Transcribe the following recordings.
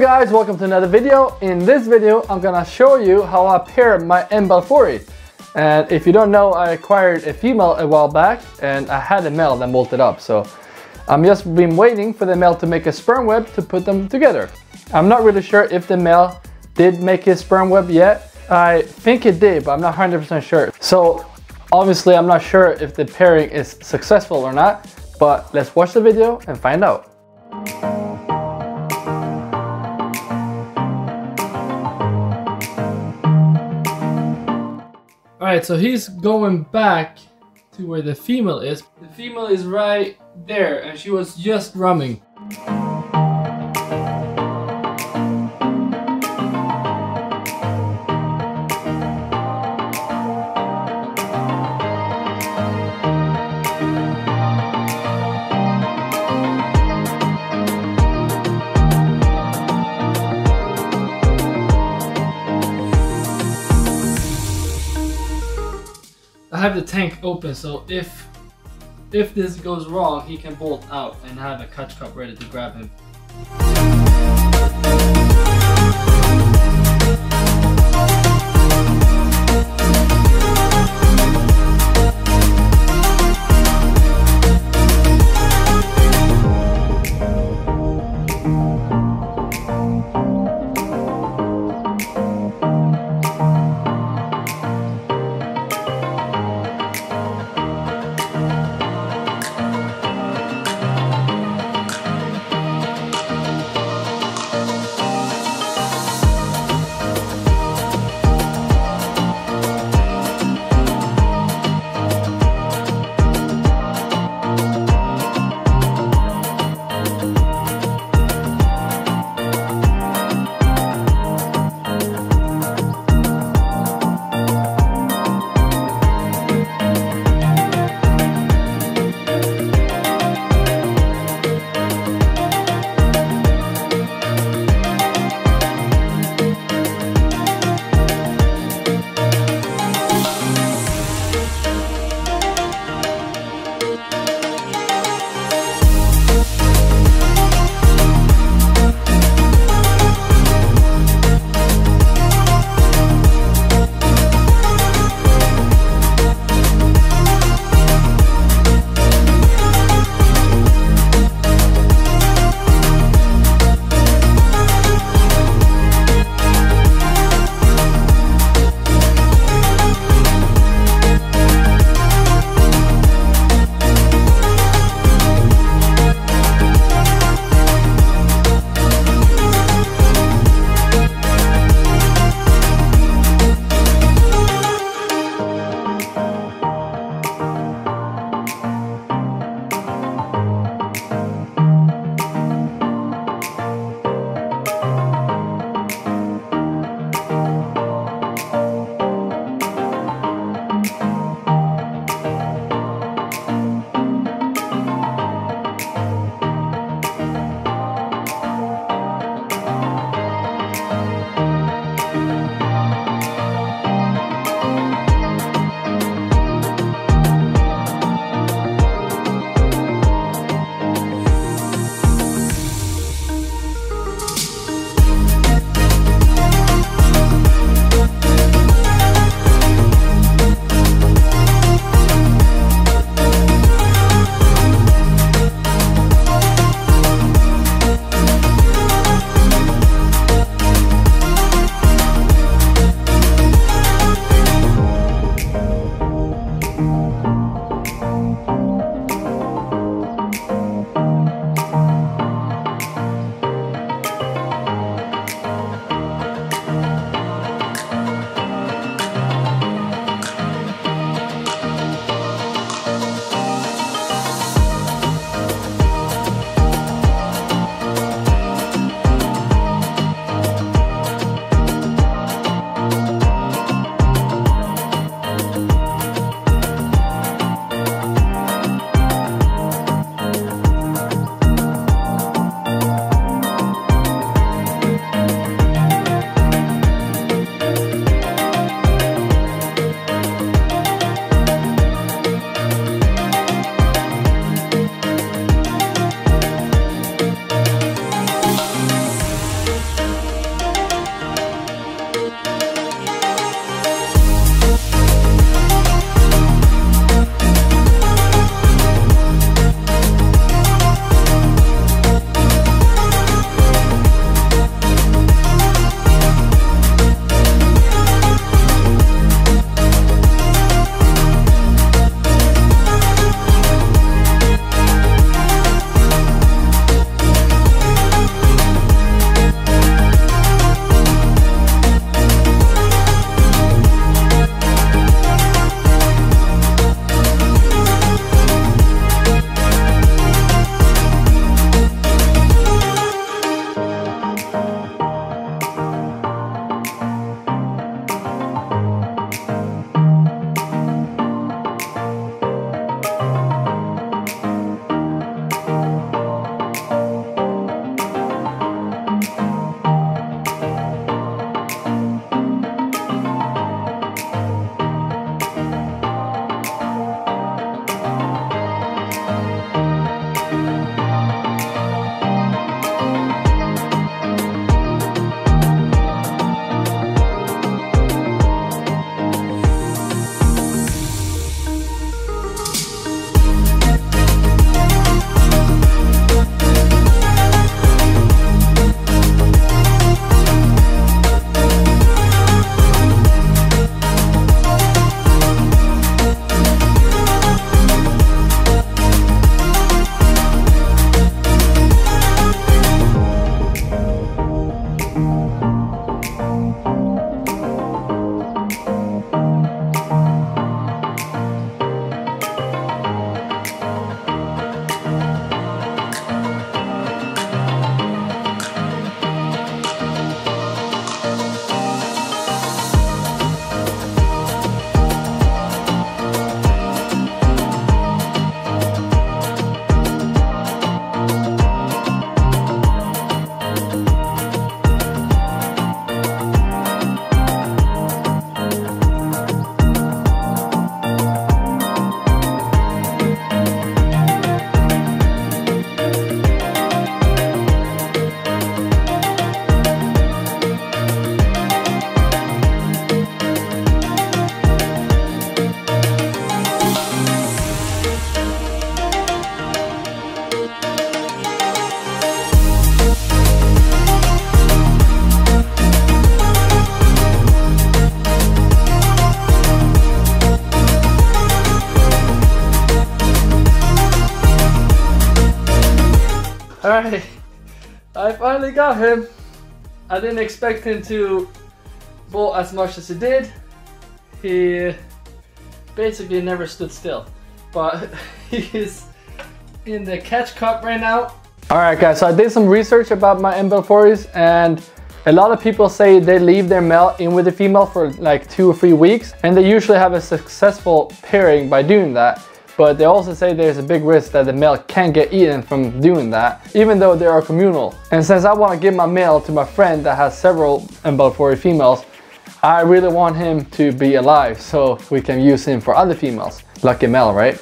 guys, welcome to another video. In this video, I'm gonna show you how I pair my M. balfouri. And if you don't know, I acquired a female a while back and I had a male that molted up. So I'm just been waiting for the male to make a sperm web to put them together. I'm not really sure if the male did make his sperm web yet. I think it did, but I'm not 100% sure. So obviously I'm not sure if the pairing is successful or not, but let's watch the video and find out. Alright, so he's going back to where the female is. The female is right there and she was just rumming. I have the tank open, so if this goes wrong, he can bolt out and have a catch cup ready to grab him. Alright, I finally got him. I didn't expect him to bolt as much as he did. He basically never stood still, but he's in the catch cup right now. Alright guys, so I did some research about my M-Belforis, and a lot of people say they leave their male in with the female for like 2 or 3 weeks, and they usually have a successful pairing by doing that. But they also say there's a big risk that the male can get eaten from doing that, even though they are communal. And since I want to give my male to my friend that has several M-Belfori females, I really want him to be alive so we can use him for other females. Lucky male, right?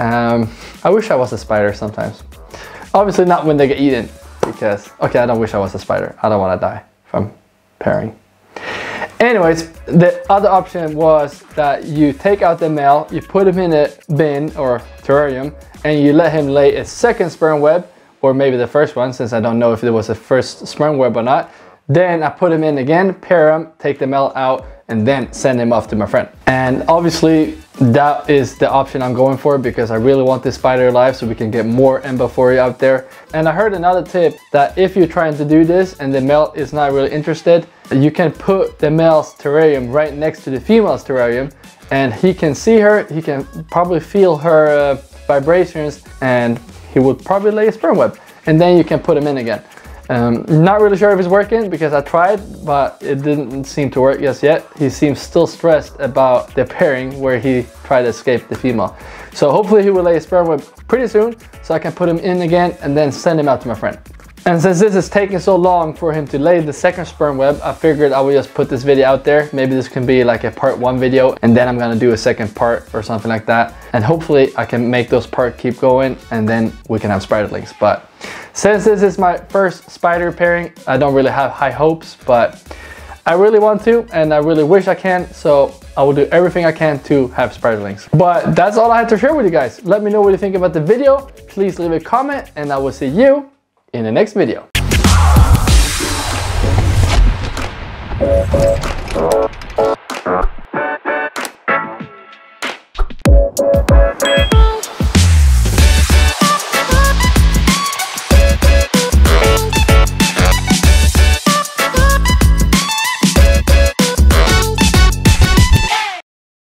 I wish I was a spider sometimes. Obviously not when they get eaten, because, okay, I don't wish I was a spider. I don't want to die from pairing. Anyways, the other option was that you take out the male, you put him in a bin or terrarium, and you let him lay a second sperm web, or maybe the first one, since I don't know if it was a first sperm web or not. Then I put him in again, pair him, take the male out, and then send him off to my friend. And obviously that is the option I'm going for, because I really want this spider alive so we can get more M-Belfori out there. And I heard another tip that if you're trying to do this and the male is not really interested, you can put the male's terrarium right next to the female's terrarium, and he can see her, he can probably feel her vibrations, and he would probably lay a sperm web, and then you can put him in again. Not really sure if it's working, because I tried, but it didn't seem to work just yet. He seems still stressed about the pairing where he tried to escape the female. So hopefully he will lay a sperm web pretty soon, so I can put him in again and then send him out to my friend. And since this is taking so long for him to lay the second sperm web, I figured I would just put this video out there. Maybe this can be like a part 1 video, and then I'm gonna do a second part or something like that. And hopefully I can make those parts keep going, and then we can have spiderlings. But since this is my first spider pairing, I don't really have high hopes, but I really want to, and I really wish I can, so I will do everything I can to have spiderlings. But that's all I had to share with you guys. Let me know what you think about the video. Please leave a comment, and I will see you in the next video.